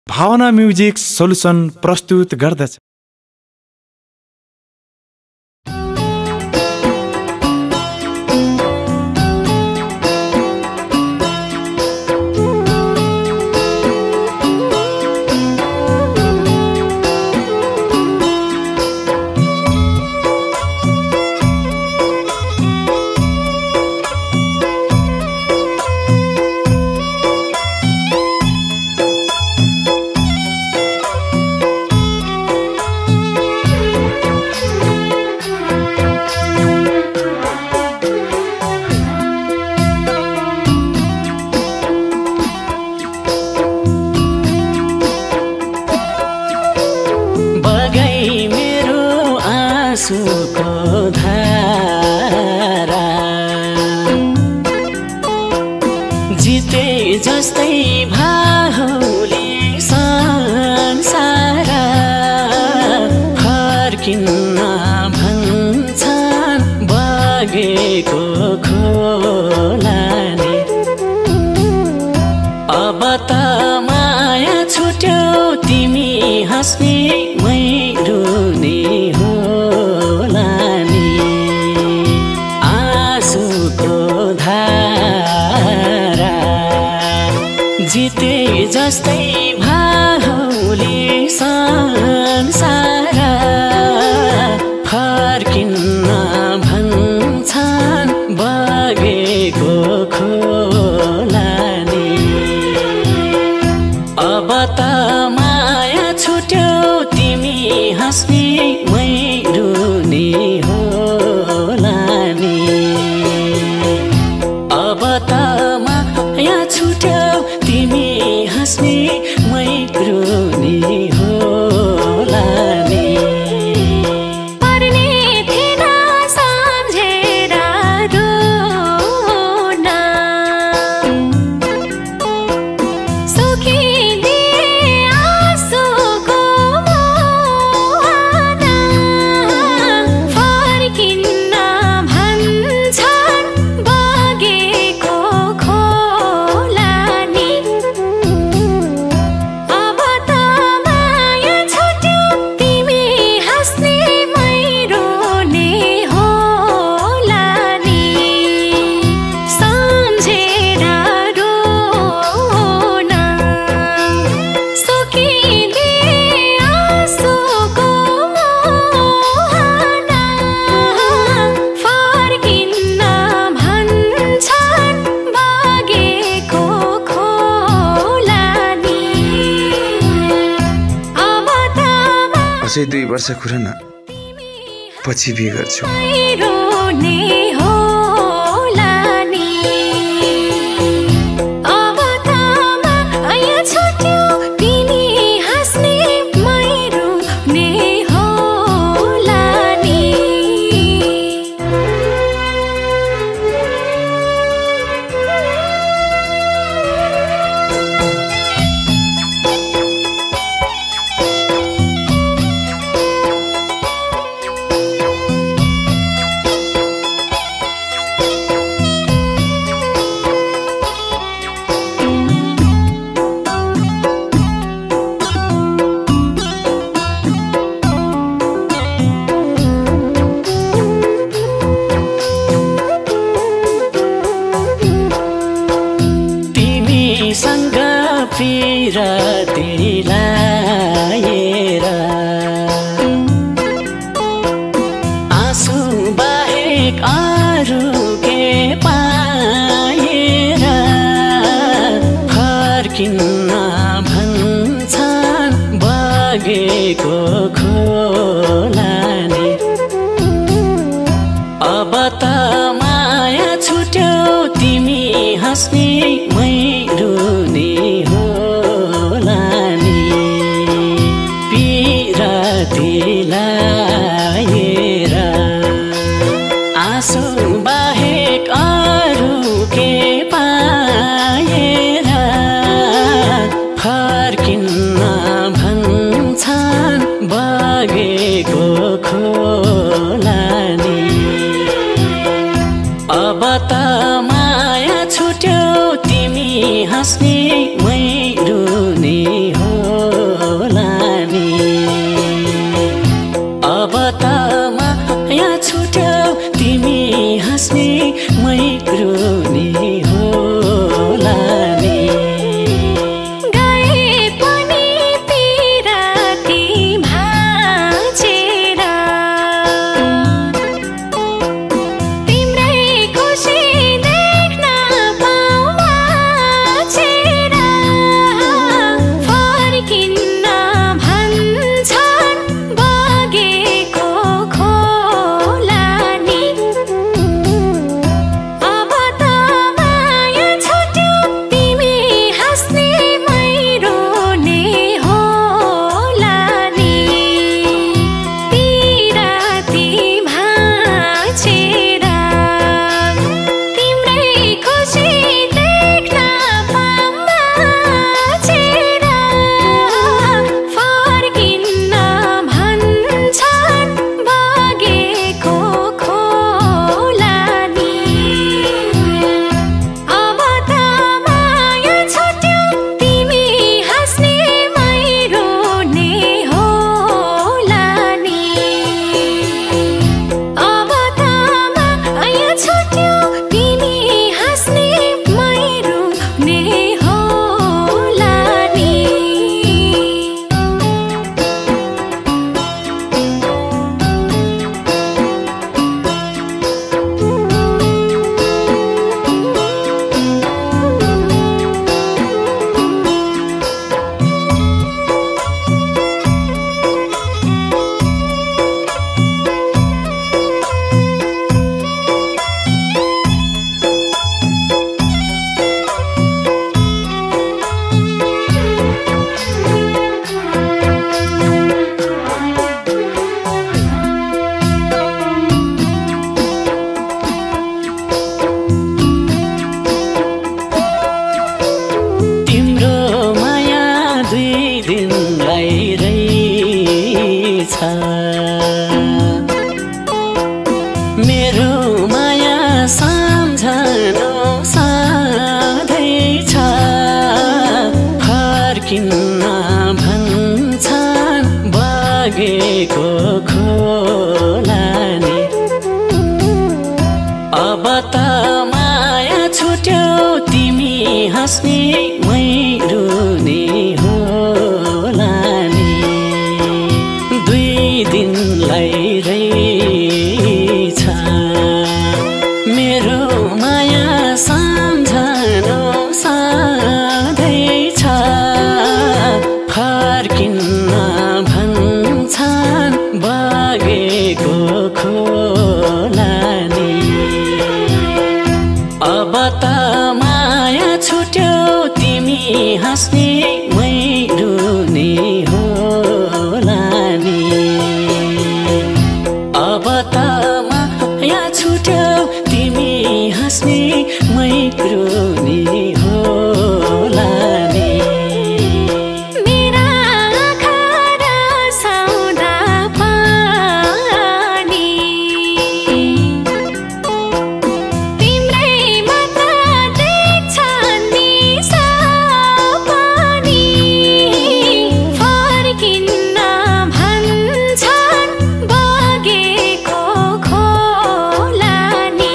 भावना music solution प्रस्तुत गर्दछ। आँसुको धारा जिते जस्तै भाहुले संसार फर्किन्न भन्छन् बगेको खोलाले। अब त माया छुट्यो तिमी हाँस्ने मै रुने हो जिते जस्तै भाहुले संसार फर्किन्न भन्छन् बगेको खोलाले। अब त माया छुट्यो तिमी हाँस्ने मै रुने होला नि। अब त माया छुट्यो तिमी हाँस्ने मै रुने होला नि। पर्ने थिएन सम्झेर रोन, सुखिदिए आँसुको मोहन, फर्किन्न भन्छन् बगेको खोला नि। अब त माया छुट्यो तिमी हाँस्ने मै रुने होला नि। सम्झेर रोन, सुखिदिए आँसुको मोहन, फर्किन्न भन्छन् बगेको खोला नि। अब त अझै 2 वर्ष खुरन पछि बिहे गर्छु। मै रुने होला नि। अब त माया छुट्यो तिमी हाँस्ने मै रुने होला नि। तिमीसँग पिरती लाएर आँसु बाहेक अरू के पाएर फर्किन्न भन्छन् बगेको खोलाले। अब त माया छुट्यो तिमी हाँस्ने मै रुने होला नि। पिरती लाएर आँसु बाहेक अरू के पाएर फर्किन्न भन्छन् बगेको खोला नि। अब त माया छुट्यो तिमी हाँस्ने मै रुने हो दुई दिनलाई रहेछ मेरो माया सम्झनु सधैँ छ फर्किन्न भन्छन् बगेको खोला नि अब त माया छुट्यो तिमी हाँस्ने मै रुने होला नि दुई दिनलाई रहेछ मेरो माया सम्झनु सधैँ छ फर्किन्न भन्छन् बगेको खोला नि अब त माया छुट्यो तिमी हाँस्ने मै रुने होला नि अब त माया छुट्यो तिमी हाँस्ने मै रुने होला नि मेरा आँखा रसाउँदा पानी तिम्रै मात्र देख्छन् नि सपनी फर्किन्न भन्छन् बगेको खोला नि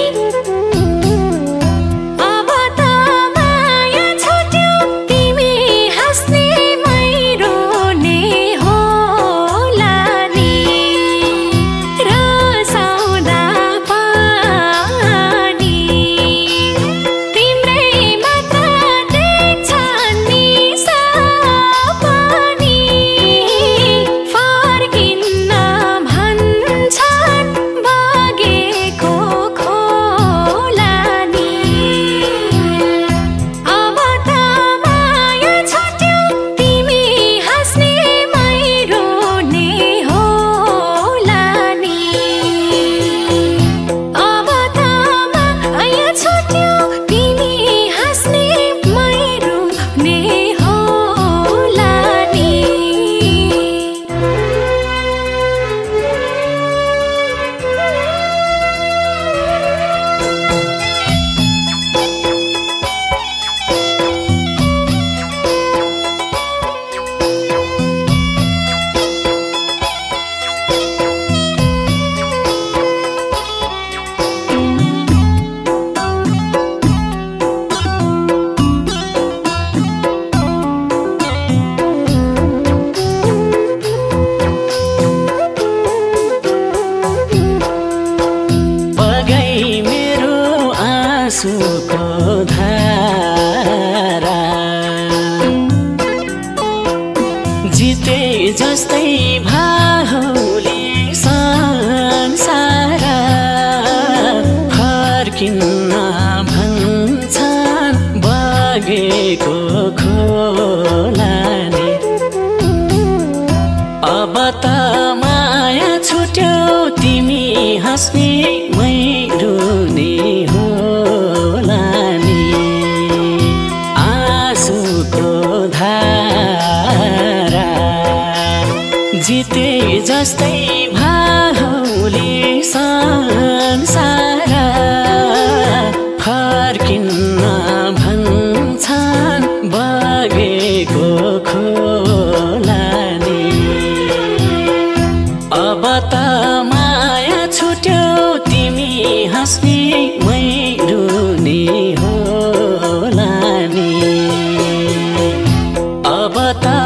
अब त माया छुट्यो तिमी हाँस्ने मै रुने होला नि रसाउँदा पानी तिम्रै मात्र देख्छन् नि सपनी फर्किन्न भन्छन् बगेको खोला नि अब त माया छुट्यो तिमी हाँस्ने मै रुने होला नि अब त माया छुट्यो तिमी हाँस्ने मै रुने होला नि बगाई मेरो आँसुको धारा जिते जस्तै भाहुली संसार फर्किन्न भन्छन् बगेको खोला नि अब त माया छुट्यो तिमी हाँस्ने मै रुने होला नि आँसुको धारा जिते जस्तै भाहुली संसार फर्किन्न भन्छन् बगेको खोला नि अब त माया छुट्यो तिमी हाँस्ने मै रुने होला नि अब त